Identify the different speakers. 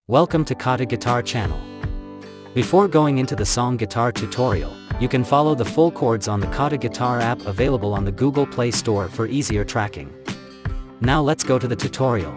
Speaker 1: Welcome to KhaTo Guitar channel. Before going into the song guitar tutorial, you can follow the full chords on the KhaTo Guitar app available on the Google Play Store for easier tracking. Now let's go to the tutorial.